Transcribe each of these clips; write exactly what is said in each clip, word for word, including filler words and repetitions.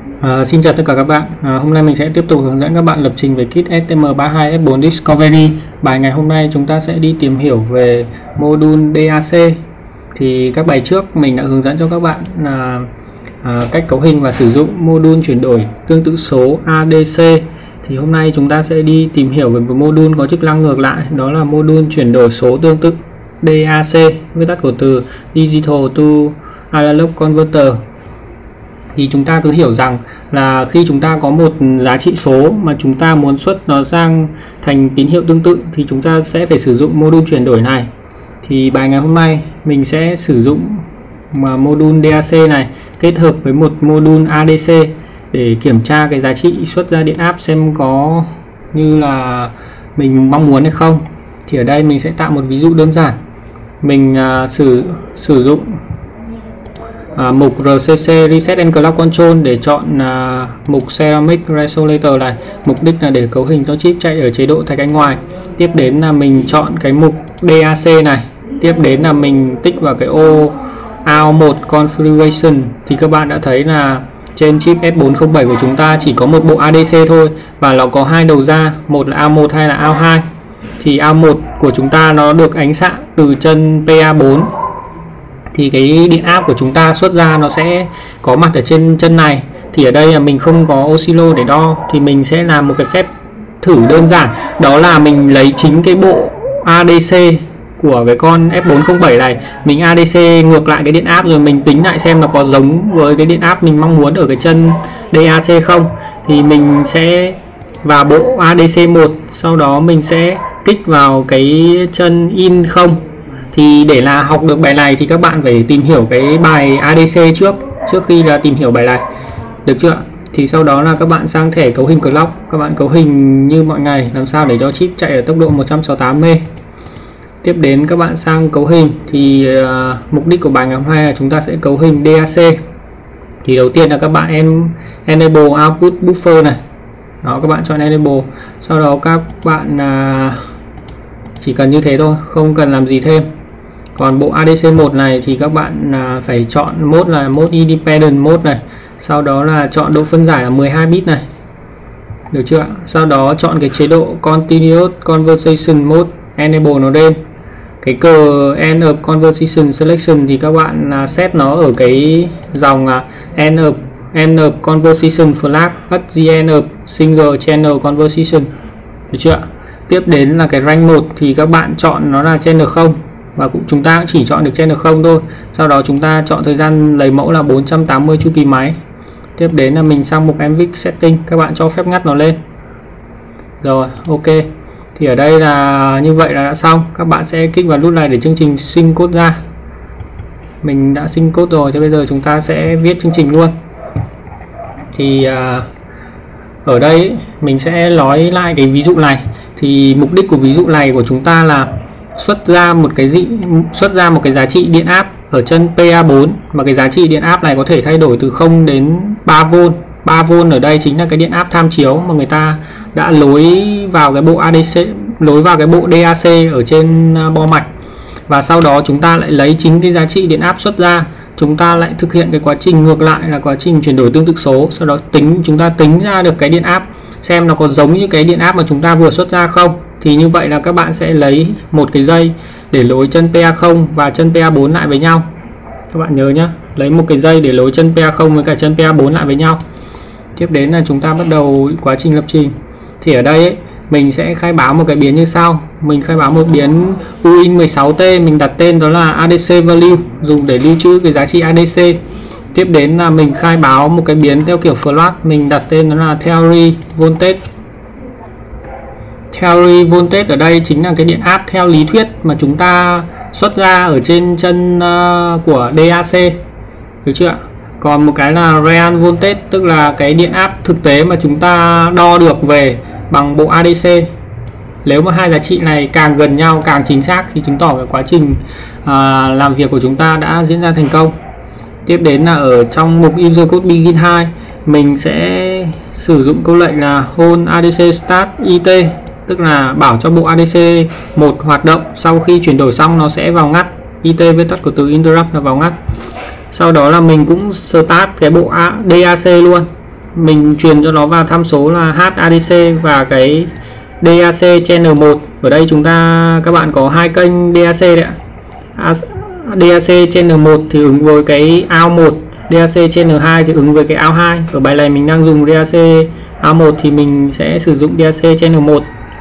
À, xin chào tất cả các bạn. À, hôm nay mình sẽ tiếp tục hướng dẫn các bạn lập trình về kit S T M ba mươi hai F bốn Discovery. Bài ngày hôm nay chúng ta sẽ đi tìm hiểu về module D A C. Thì các bài trước mình đã hướng dẫn cho các bạn là à, cách cấu hình và sử dụng module chuyển đổi tương tự số A D C. Thì hôm nay chúng ta sẽ đi tìm hiểu về một module có chức năng ngược lại, đó là module chuyển đổi số tương tự D A C, viết tắt của từ Digital to Analog Converter. Thì chúng ta cứ hiểu rằng là khi chúng ta có một giá trị số mà chúng ta muốn xuất nó sang thành tín hiệu tương tự thì chúng ta sẽ phải sử dụng module chuyển đổi này. Thì bài ngày hôm nay mình sẽ sử dụng mà module D A C này kết hợp với một module A D C để kiểm tra cái giá trị xuất ra điện áp xem có như là mình mong muốn hay không. Thì ở đây mình sẽ tạo một ví dụ đơn giản. Mình uh, sử sử dụng À, mục R C C Reset and Clock Control để chọn à, mục Ceramic Resolator này. Mục đích là để cấu hình cho chip chạy ở chế độ thạch anh ngoài. Tiếp đến là mình chọn cái mục D A C này. Tiếp đến là mình tích vào cái ô A O một Configuration. Thì các bạn đã thấy là trên chip S bốn không bảy của chúng ta chỉ có một bộ A D C thôi, và nó có hai đầu ra, một là A O một hay là A O hai. Thì A O một của chúng ta nó được ánh xạ từ chân P A bốn, thì cái điện áp của chúng ta xuất ra nó sẽ có mặt ở trên chân này. Thì ở đây là mình không có oscillo để đo, thì mình sẽ làm một cái phép thử đơn giản, đó là mình lấy chính cái bộ A D C của cái con S bốn không bảy này, mình A D C ngược lại cái điện áp rồi mình tính lại xem nó có giống với cái điện áp mình mong muốn ở cái chân D A C không. Thì mình sẽ vào bộ A D C một, sau đó mình sẽ kích vào cái chân in không. Thì để là học được bài này thì các bạn phải tìm hiểu cái bài A D C trước trước khi là tìm hiểu bài này, được chưa? Thì sau đó là các bạn sang thẻ cấu hình clock, các bạn cấu hình như mọi ngày, làm sao để cho chip chạy ở tốc độ một trăm sáu mươi tám mê. Tiếp đến các bạn sang cấu hình thì uh, mục đích của bài ngày hôm nay là chúng ta sẽ cấu hình D A C. Thì đầu tiên là các bạn em enable output buffer này, đó, các bạn chọn enable. Sau đó các bạn uh, chỉ cần như thế thôi, không cần làm gì thêm. Còn bộ A D C một này thì các bạn à, phải chọn mode là mode independent mode này. Sau đó là chọn độ phân giải là mười hai bit này, được chưa? Sau đó chọn cái chế độ continuous conversation mode, enable nó lên. Cái cờ end of conversation selection thì các bạn à, set nó ở cái dòng à, end of end of conversation flag at the end of single channel conversation, được chưa? Tiếp đến là cái rank một thì các bạn chọn nó là channel không, và cũng chúng ta chỉ chọn được channel không thôi. Sau đó chúng ta chọn thời gian lấy mẫu là bốn trăm tám mươi chu kỳ máy. Tiếp đến là mình sang mục em vê i xê setting, các bạn cho phép ngắt nó lên. Rồi, ok. Thì ở đây là như vậy là đã xong. Các bạn sẽ kích vào nút này để chương trình sinh code ra. Mình đã sinh code rồi, thì bây giờ chúng ta sẽ viết chương trình luôn. Thì à, ở đây mình sẽ nói lại cái ví dụ này. Thì mục đích của ví dụ này của chúng ta là xuất ra một cái dị xuất ra một cái giá trị điện áp ở chân P A bốn, mà cái giá trị điện áp này có thể thay đổi từ không đến ba vôn. ba vôn ở đây chính là cái điện áp tham chiếu mà người ta đã nối vào cái bộ A D C, nối vào cái bộ D A C ở trên bo mạch. Và sau đó chúng ta lại lấy chính cái giá trị điện áp xuất ra, chúng ta lại thực hiện cái quá trình ngược lại là quá trình chuyển đổi tương tự số. Sau đó tính chúng ta tính ra được cái điện áp xem nó có giống như cái điện áp mà chúng ta vừa xuất ra không. Thì như vậy là các bạn sẽ lấy một cái dây để nối chân P A không và chân P A bốn lại với nhau. Các bạn nhớ nhé, lấy một cái dây để nối chân P A không với cả chân P A bốn lại với nhau. Tiếp đến là chúng ta bắt đầu quá trình lập trình. Thì ở đây ấy, mình sẽ khai báo một cái biến như sau. Mình khai báo một biến U I N mười sáu T, mình đặt tên đó là A D C value, dùng để lưu trữ cái giá trị A D C. Tiếp đến là mình khai báo một cái biến theo kiểu float, mình đặt tên đó là theory voltage. Theory voltage ở đây chính là cái điện áp theo lý thuyết mà chúng ta xuất ra ở trên chân uh, của D A C, được chưa? Còn một cái là real voltage, tức là cái điện áp thực tế mà chúng ta đo được về bằng bộ A D C. Nếu mà hai giá trị này càng gần nhau, càng chính xác thì chứng tỏ cái quá trình uh, làm việc của chúng ta đã diễn ra thành công. Tiếp đến là ở trong mục user code begin hai, mình sẽ sử dụng câu lệnh là hold A D C start I T, tức là bảo cho bộ A D C một hoạt động, sau khi chuyển đổi xong nó sẽ vào ngắt. I T viết tắt của từ interrupt là vào ngắt. Sau đó là mình cũng start cái bộ D A C luôn. mình truyền cho nó vào tham số là hát a đê xê và cái đê a xê channel một. Ở đây chúng ta các bạn có hai kênh đê a xê đấy ạ. đê a xê channel một thì ứng với cái out một, đê a xê channel hai thì ứng với cái out hai. Ở bài này mình đang dùng đê a xê out một thì mình sẽ sử dụng đê a xê channel một.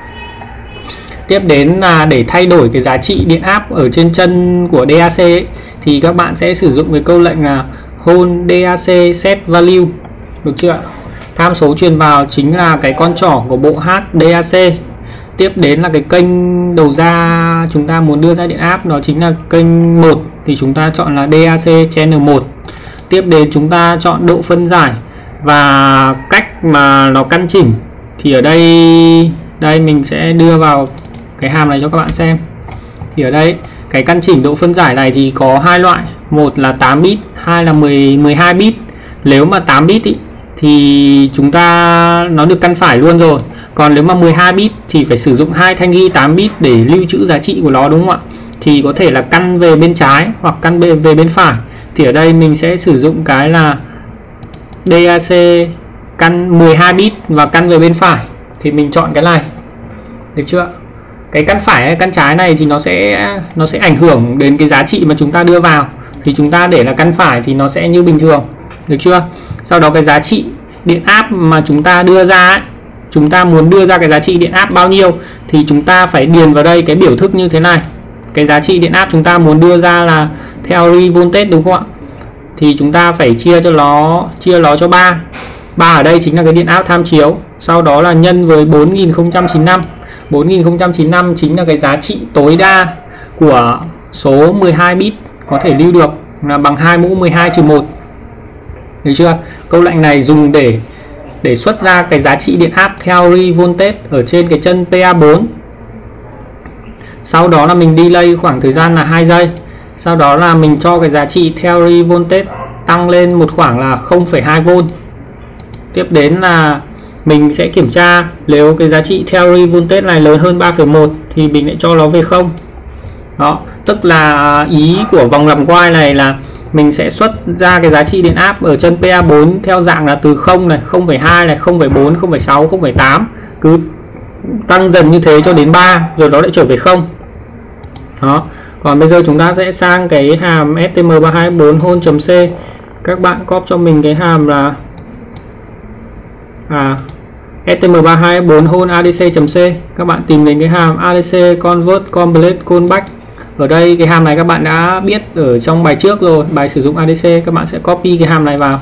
Tiếp đến là để thay đổi cái giá trị điện áp ở trên chân của đê a xê ấy, thì các bạn sẽ sử dụng cái câu lệnh là hold đê a xê set value, được chưa ạ? Tham số truyền vào chính là cái con trỏ của bộ hát đê a xê. Tiếp đến là cái kênh đầu ra chúng ta muốn đưa ra điện áp, đó chính là kênh một thì chúng ta chọn là đê a xê channel một. Tiếp đến chúng ta chọn độ phân giải và cách mà nó căn chỉnh thì ở đây đây mình sẽ đưa vào cái hàm này cho các bạn xem. Thì ở đây cái căn chỉnh độ phân giải này thì có hai loại, một là tám bit, hai là mười, mười hai bit. Nếu mà tám bit ý, thì chúng ta nó được căn phải luôn rồi. Còn nếu mà mười hai bit thì phải sử dụng hai thanh ghi tám bit để lưu trữ giá trị của nó, đúng không ạ? Thì có thể là căn về bên trái hoặc căn về, về bên phải. Thì ở đây mình sẽ sử dụng cái là đê a xê căn mười hai bit và căn về bên phải. Thì mình chọn cái này, được chưa? Cái căn phải hay căn trái này thì nó sẽ nó sẽ ảnh hưởng đến cái giá trị mà chúng ta đưa vào. Thì chúng ta để là căn phải thì nó sẽ như bình thường, được chưa? Sau đó cái giá trị điện áp mà chúng ta đưa ra ấy, chúng ta muốn đưa ra cái giá trị điện áp bao nhiêu thì chúng ta phải điền vào đây cái biểu thức như thế này. Cái giá trị điện áp chúng ta muốn đưa ra là theory voltage, đúng không ạ? Thì chúng ta phải chia cho nó chia nó cho ba. ba ở đây chính là cái điện áp tham chiếu. Sau đó là nhân với bốn nghìn không trăm chín mươi lăm. bốn nghìn không trăm chín mươi lăm chính là cái giá trị tối đa của số mười hai bit có thể lưu được, là bằng hai mũ mười hai trừ một. Được chưa? Câu lệnh này dùng để để xuất ra cái giá trị điện áp theory voltage ở trên cái chân pê a bốn. Sau đó là mình delay khoảng thời gian là hai giây. Sau đó là mình cho cái giá trị theory voltage tăng lên một khoảng là không phẩy hai vôn. Tiếp đến là mình sẽ kiểm tra nếu cái giá trị theory voltage này lớn hơn ba phẩy một thì mình lại cho nó về không. Đó, tức là ý của vòng làm quay này là mình sẽ xuất ra cái giá trị điện áp ở chân pê a bốn theo dạng là từ không này, không phẩy hai này, không phẩy bốn, không phẩy sáu, không phẩy tám, cứ tăng dần như thế cho đến ba rồi nó lại trở về không. Đó. Còn bây giờ chúng ta sẽ sang cái hàm ét tê em ba hai bốn hold.c. Các bạn copy cho mình cái hàm là à, ét tê em ba hai bốn hold a đê xê.c. Các bạn tìm đến cái hàm a đê xê convert complete callback. Ở đây cái hàm này các bạn đã biết ở trong bài trước rồi, bài sử dụng a đê xê. Các bạn sẽ copy cái hàm này vào,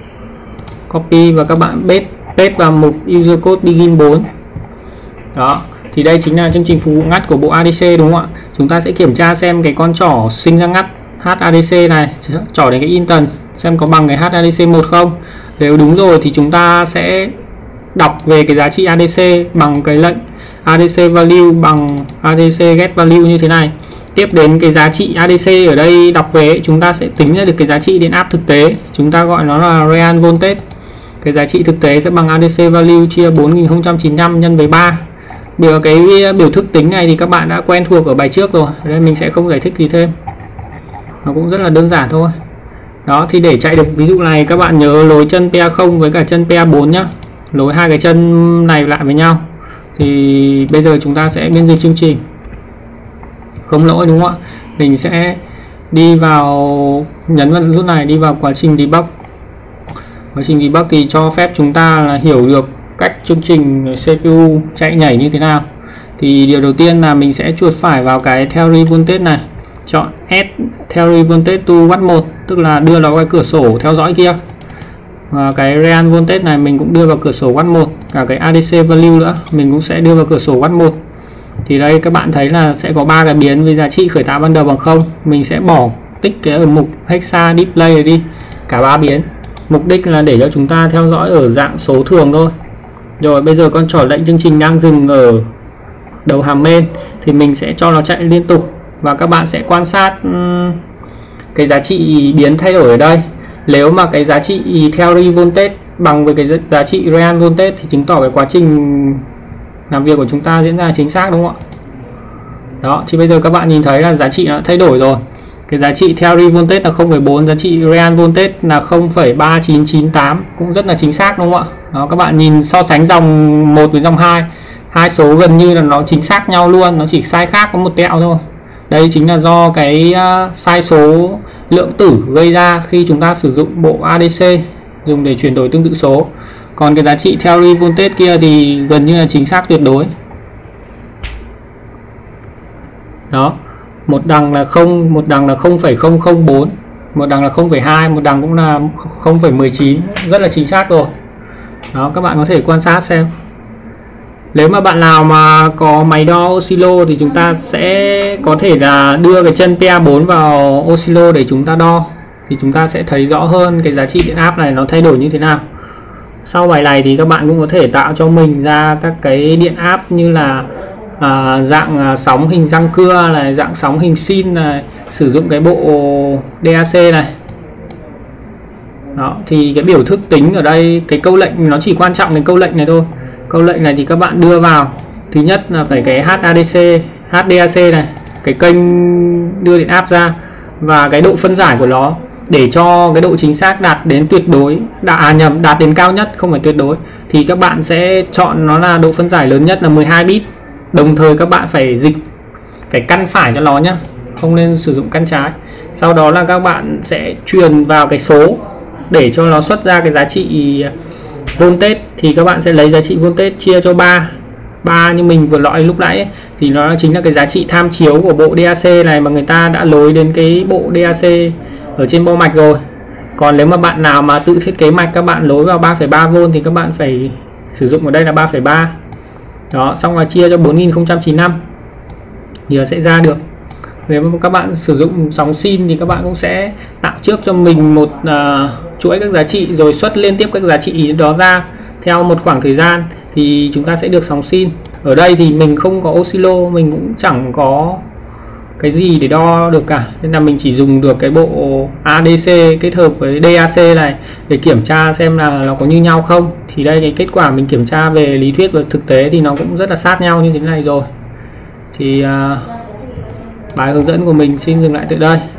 copy và các bạn paste paste vào mục user code begin bốn. Đó, thì đây chính là chương trình phục vụ ngắt của bộ a đê xê, đúng không ạ? Chúng ta sẽ kiểm tra xem cái con trỏ sinh ra ngắt hát a đê xê này, trỏ đến cái instance xem có bằng cái hát a đê xê một không. Nếu đúng rồi thì chúng ta sẽ đọc về cái giá trị a đê xê bằng cái lệnh a đê xê value bằng a đê xê get value như thế này. Tiếp đến cái giá trị a đê xê ở đây đọc về chúng ta sẽ tính ra được cái giá trị điện áp thực tế, chúng ta gọi nó là real voltage. Cái giá trị thực tế sẽ bằng a đê xê value chia bốn nghìn không trăm chín mươi lăm nhân với ba. Biểu cái biểu thức tính này thì các bạn đã quen thuộc ở bài trước rồi, nên mình sẽ không giải thích gì thêm, nó cũng rất là đơn giản thôi. Đó, thì để chạy được ví dụ này các bạn nhớ nối chân pê a không với cả chân pê a bốn nhá, nối hai cái chân này lại với nhau. Thì bây giờ chúng ta sẽ biên dịch chương trình không lỗi, đúng không ạ? Mình sẽ đi vào, nhấn vào nút này, đi vào quá trình debug. Quá trình debug thì cho phép chúng ta là hiểu được cách chương trình xê pê u chạy nhảy như thế nào. Thì điều đầu tiên là mình sẽ chuột phải vào cái theory voltage này, chọn add theory voltage to watt một, tức là đưa vào cái cửa sổ theo dõi kia. Và cái real voltage này mình cũng đưa vào cửa sổ watt một, cả cái a đê xê value nữa mình cũng sẽ đưa vào cửa sổ watt một. Thì đây các bạn thấy là sẽ có ba cái biến với giá trị khởi tạo ban đầu bằng không. Mình sẽ bỏ tích cái ở mục hexa display này đi, cả ba biến. Mục đích là để cho chúng ta theo dõi ở dạng số thường thôi. Rồi bây giờ con trỏ lệnh chương trình đang dừng ở đầu hàm main thì mình sẽ cho nó chạy liên tục, và các bạn sẽ quan sát um, cái giá trị biến thay đổi ở đây. Nếu mà cái giá trị theory voltage bằng với cái giá trị real voltage thì chứng tỏ cái quá trình làm việc của chúng ta diễn ra chính xác, đúng không ạ? Đó, thì bây giờ các bạn nhìn thấy là giá trị nó thay đổi rồi. Cái giá trị theory voltage là không phẩy bốn, giá trị real voltage là không phẩy ba chín chín tám, cũng rất là chính xác đúng không ạ? Đó, các bạn nhìn so sánh dòng một với dòng hai, hai số gần như là nó chính xác nhau luôn, nó chỉ sai khác có một tẹo thôi. Đây chính là do cái uh, sai số lượng tử gây ra khi chúng ta sử dụng bộ a đê xê dùng để chuyển đổi tương tự số. Còn cái giá trị theory voltage kia thì gần như là chính xác tuyệt đối. Đó, một đằng là không, một đằng là không phẩy không không bốn, một đằng là không phẩy hai, một đằng cũng là không phẩy mười chín, rất là chính xác rồi. Đó, các bạn có thể quan sát xem. Nếu mà bạn nào mà có máy đo oscillo thì chúng ta sẽ có thể là đưa cái chân pê a bốn vào oscillo để chúng ta đo, thì chúng ta sẽ thấy rõ hơn cái giá trị điện áp này nó thay đổi như thế nào. Sau bài này thì các bạn cũng có thể tạo cho mình ra các cái điện áp như là à, dạng à, sóng hình răng cưa này, dạng sóng hình sin này, sử dụng cái bộ đê a xê này. Đó, thì cái biểu thức tính ở đây, cái câu lệnh nó chỉ quan trọng cái câu lệnh này thôi. Câu lệnh này thì các bạn đưa vào, thứ nhất là phải cái hát a đê xê, hát đê a xê này, cái kênh đưa điện áp ra, và cái độ phân giải của nó để cho cái độ chính xác đạt đến tuyệt đối, đã à, nhầm đạt đến cao nhất, không phải tuyệt đối, thì các bạn sẽ chọn nó là độ phân giải lớn nhất là mười hai bit. Đồng thời các bạn phải dịch cái căn phải cho nó nhé, không nên sử dụng căn trái. Sau đó là các bạn sẽ truyền vào cái số để cho nó xuất ra cái giá trị voltage, thì các bạn sẽ lấy giá trị voltage chia cho ba. ba như mình vừa loại lúc nãy ấy, thì nó chính là cái giá trị tham chiếu của bộ đê a xê này mà người ta đã nối đến cái bộ đê a xê ở trên bo mạch rồi. Còn nếu mà bạn nào mà tự thiết kế mạch, các bạn nối vào ba phẩy ba vôn thì các bạn phải sử dụng ở đây là ba phẩy ba. Đó, xong là chia cho bốn nghìn không trăm chín mươi lăm thì nó sẽ ra được. Nếu mà các bạn sử dụng sóng sin thì các bạn cũng sẽ tạo trước cho mình một uh, chuỗi các giá trị rồi xuất liên tiếp các giá trị đó ra theo một khoảng thời gian thì chúng ta sẽ được sóng sin. Ở đây thì mình không có oscillo, mình cũng chẳng có cái gì để đo được cả, nên là mình chỉ dùng được cái bộ a đê xê kết hợp với đê a xê này để kiểm tra xem là nó có như nhau không. Thì đây cái kết quả mình kiểm tra về lý thuyết và thực tế thì nó cũng rất là sát nhau như thế này rồi. Thì uh, bài hướng dẫn của mình xin dừng lại tại đây.